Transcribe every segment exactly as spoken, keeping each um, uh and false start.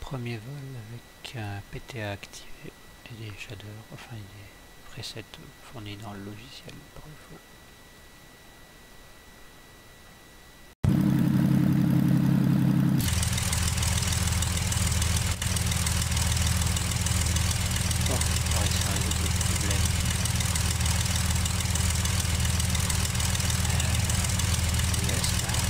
premier vol avec un P T A activé et des shaders, enfin des presets fournis dans le logiciel par défaut. Bon, pareil, ça résout le problème. Euh, yes, là.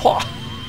Oh.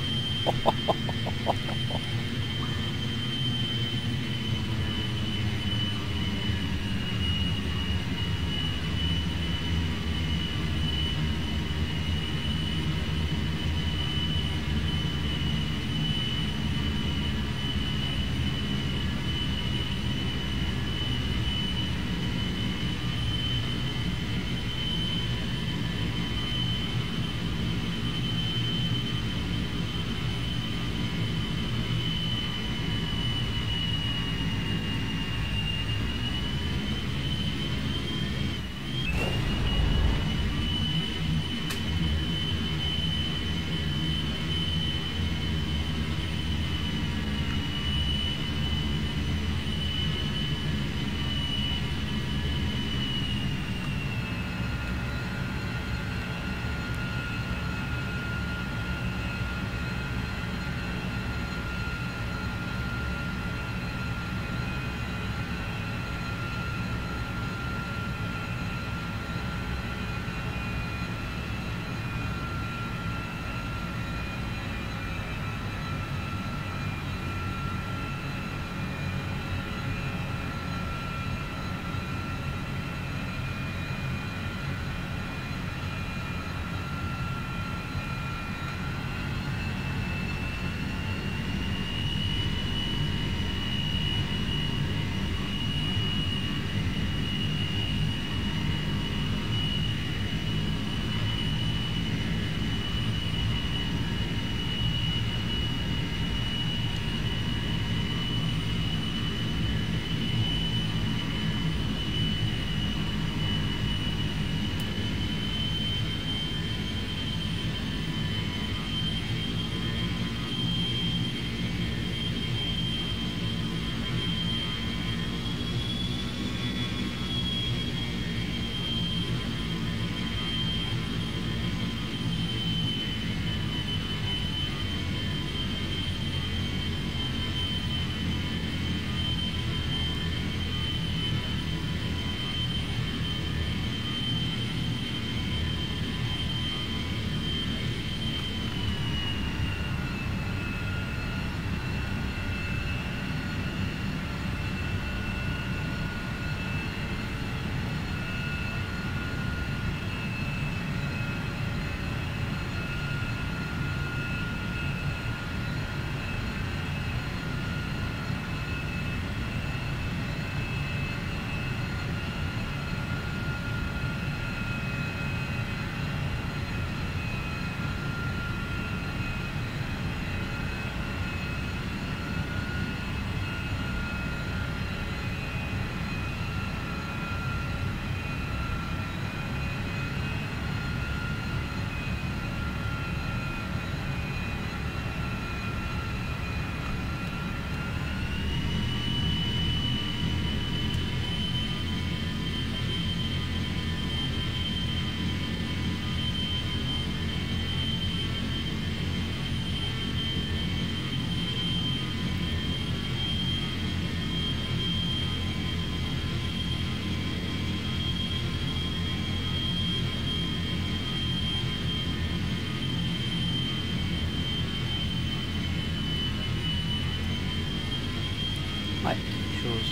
Ouais, chose.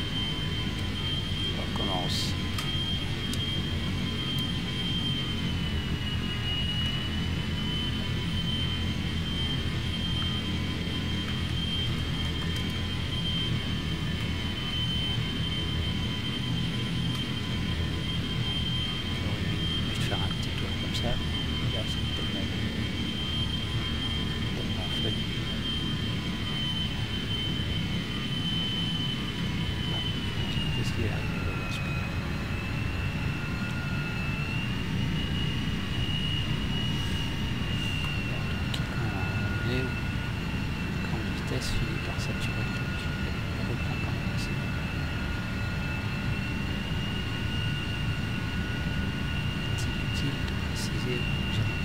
On recommence. Je vais te faire un petit tour comme ça. Là, c'est tellement, tellement fun. Qu'est-ce qu'il y a dans ce pays? Donc, on est où? Quand vitesse finit par saturer le truc. On reprend quand même assez. Est-il utile de préciser où nous allons?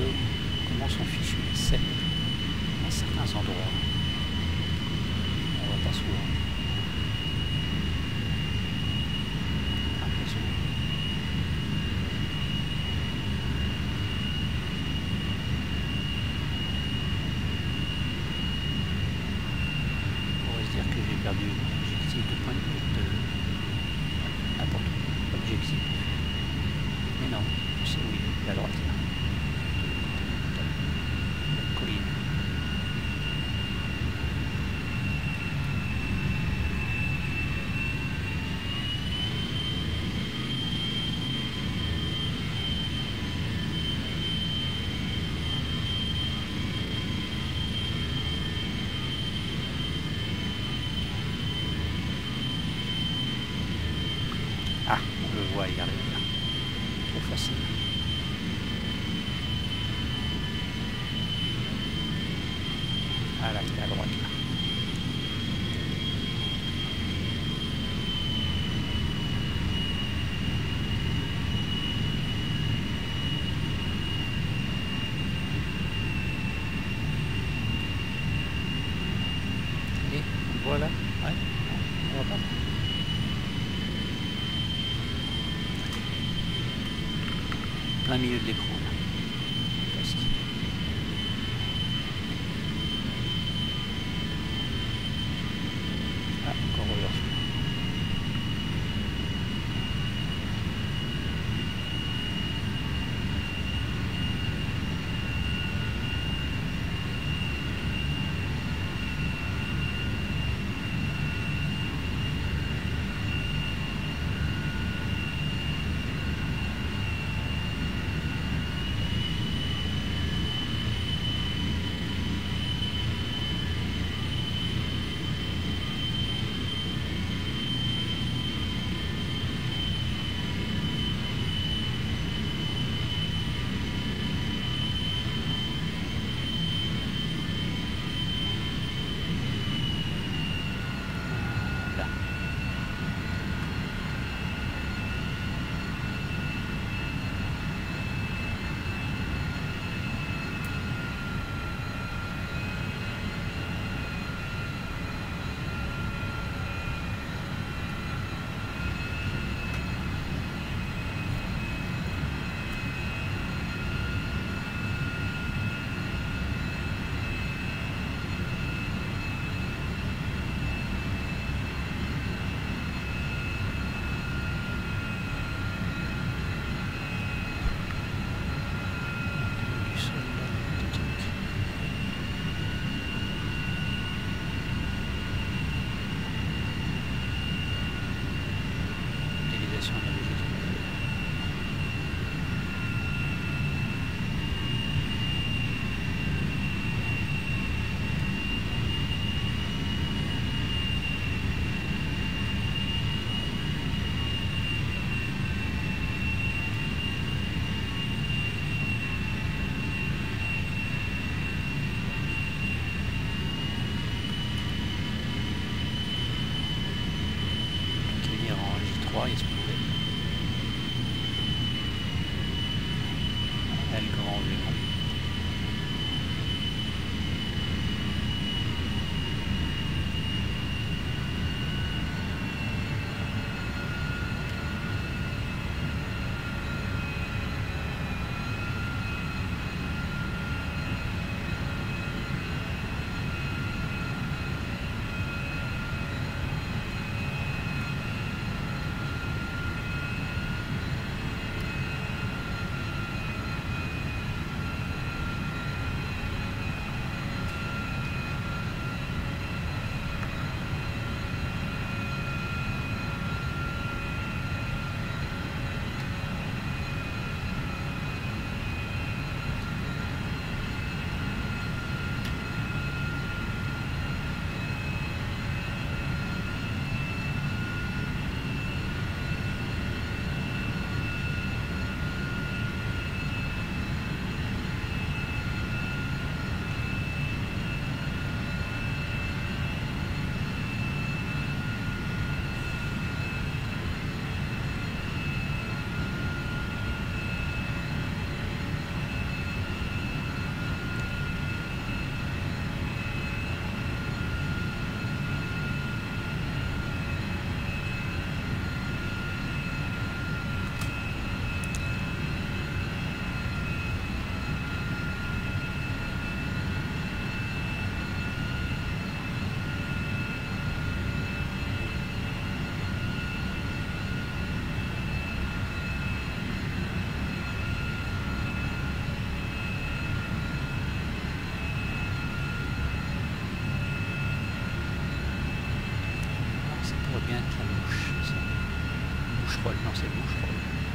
que comment son fichu est sec à certains endroits. On voit pas souvent. Impressionnant. On pourrait se dire que j'ai perdu mon objectif de point de vue de n'importe quoi. Objectif. Mais non, je sais où il est, à droite là. La colline. Ah, on le voit y arriver là. Trop facile. Ah là, il est à droite là. Et on le voit là. Ouais, on voit pas. Plein milieu de l'écran là. Presque. Ah, encore reverse. Il se pouvait. Elle grand vu. bien être la mouche, ça. Moucherolle, non c'est moucherolle.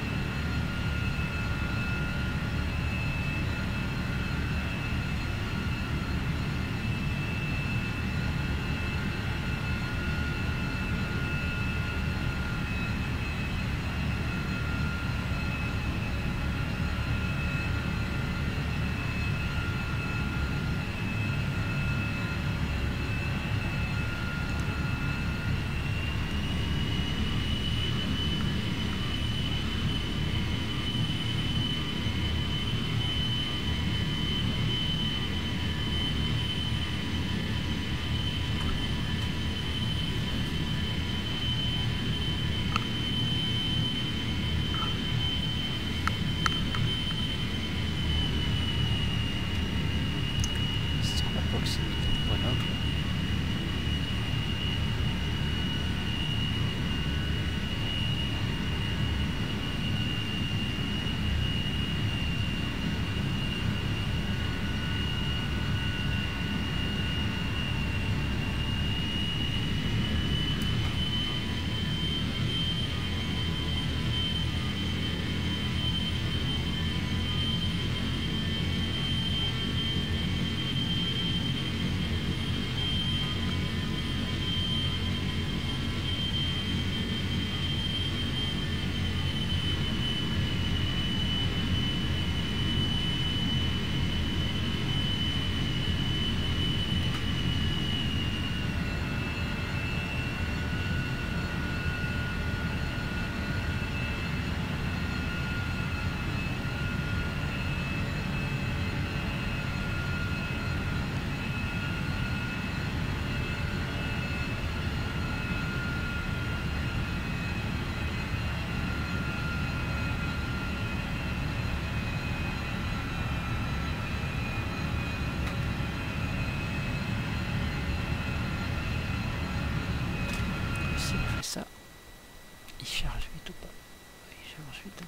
Il charge vite ou pas? Il charge vite.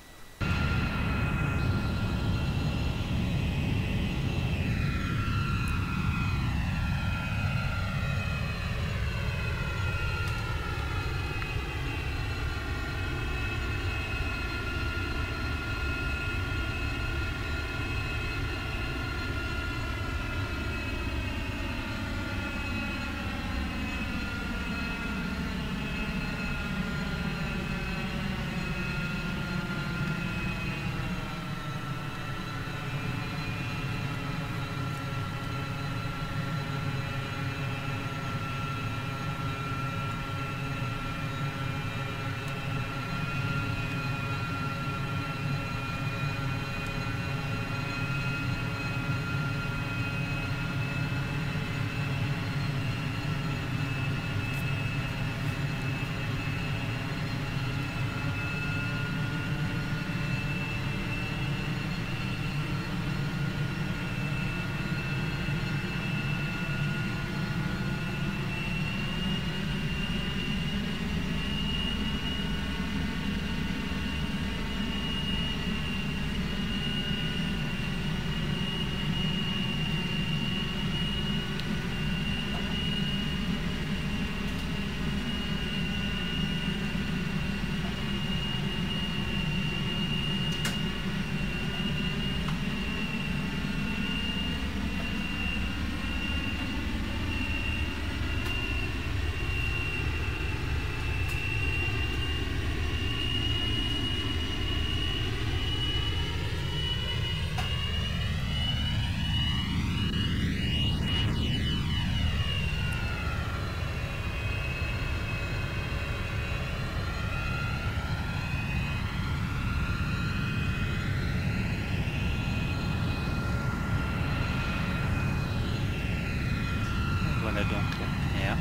Voilà donc la lumière.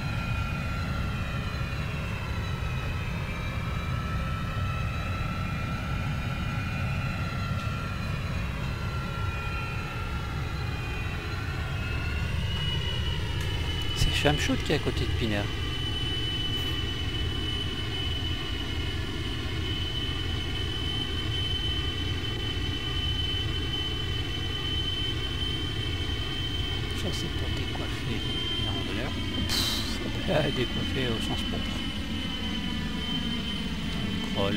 C'est Chamchoud qui est à côté de Pinard. Ça c'est pour décoiffer l'envoleur. Décoiffer au sens propre. contrôle.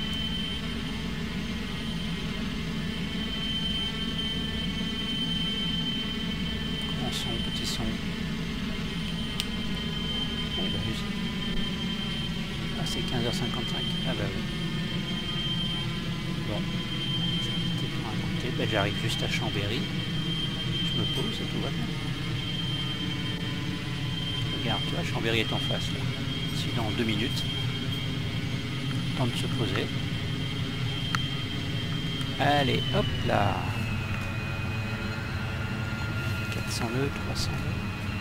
Grand son, petit son. Eh ben, ah, c'est quinze heures cinquante-cinq. Ah bah oui. Bon. C'était pour un côté. Ben, j'arrive juste à Chambéry. Je me pose et tout va bien. Regarde, tu vois, Chambéry est en face là. Ici dans deux minutes. Temps de se poser. Allez, hop là. quatre cents nœuds, trois cents nœuds.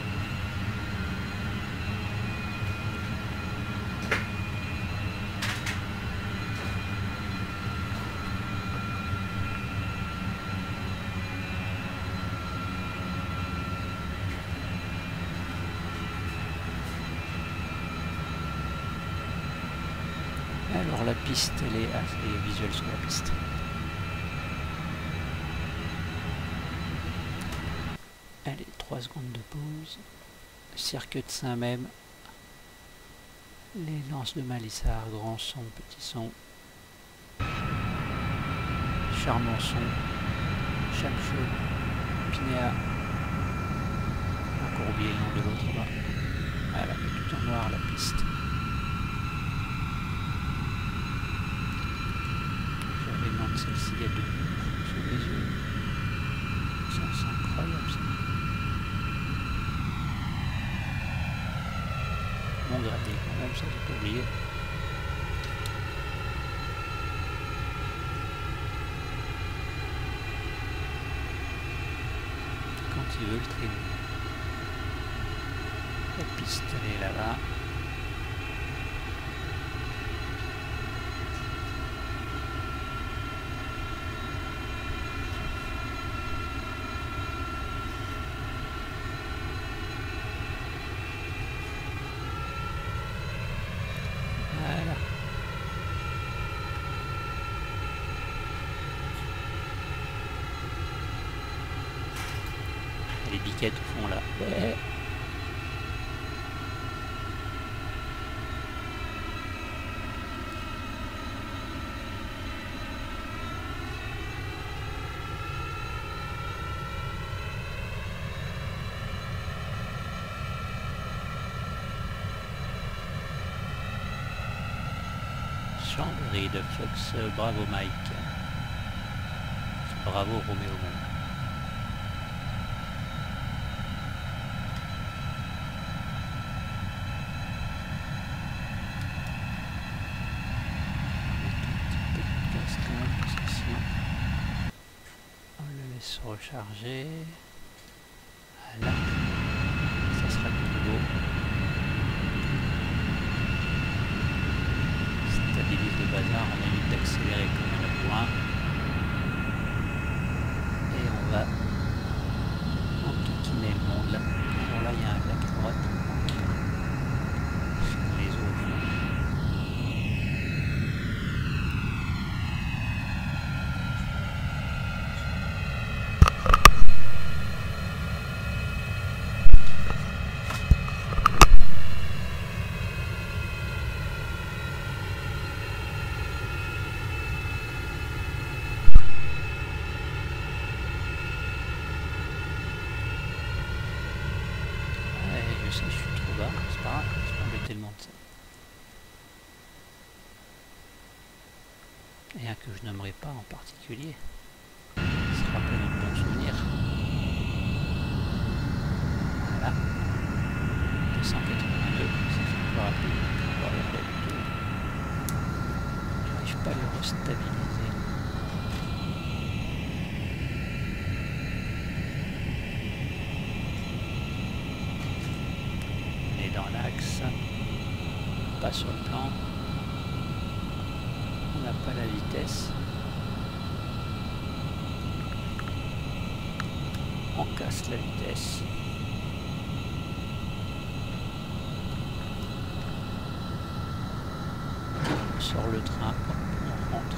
Alors la piste, elle est assez visuelle sur la piste. Allez, trois secondes de pause. Cirque de Saint-Même. Les lances de Malissard, grand son, petit son. Charmant-son. Chamcheux. Pinéa. Un courbier l'un de l'autre là. Voilà, mais tout en noir la piste. Celle-ci, il y a deux sous les yeux. Ça, c'est incroyable ça. Mon gradé quand même, ça j'ai pas oublié. Quand il veut le traîner. La piste elle est là-bas. Les biquettes au fond là. Ouais. Chambéry de Fox, bravo Mike. Bravo Roméo même. Recharger. Voilà. Ça sera le plus beau. Stabilise le bazar, on évite d'accélérer comme on a besoin. Et on va enquiquiner le monde là. Alors là il y a un lac à droite. Les eaux au fond. Je suis trop bas, c'est pas grave, c'est pas embêter le monde ça. Et un que je n'aimerais pas en particulier, ça sera plein de bons souvenirs. Voilà. deux cent quatre-vingt-deux, ça fait un peu rapide, on va regarder du tout. J'arrive pas à le restabiliser. Dans l'axe, pas sur le plan, on n'a pas la vitesse, on casse la vitesse, on sort le train, on rentre.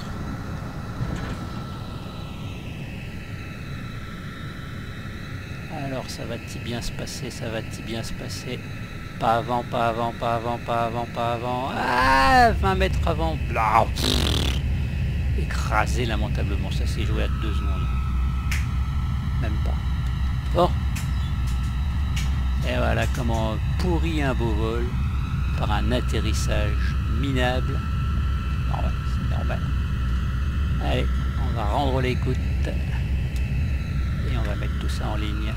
Alors ça va-t-il bien se passer, ça va-t-il bien se passer? Pas avant, pas avant, pas avant, pas avant, pas avant. Ah, vingt mètres avant. Blah, pff, écrasé lamentablement. Ça s'est joué à deux secondes. Même pas. Bon. Et voilà comment pourrit un beau vol par un atterrissage minable. Normal, c'est normal. Allez, on va rendre l'écoute. Et on va mettre tout ça en ligne.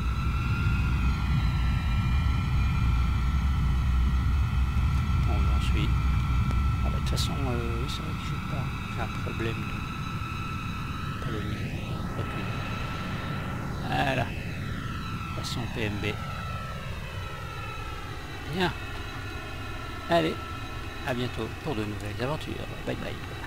Bon, j'en suis. Ah bah, de toute façon, euh, c'est vrai que j'ai pas. J'ai un problème de. Pas le niveau. Recul. Voilà. Façon P M B. Bien. Allez. À bientôt pour de nouvelles aventures. Bye bye.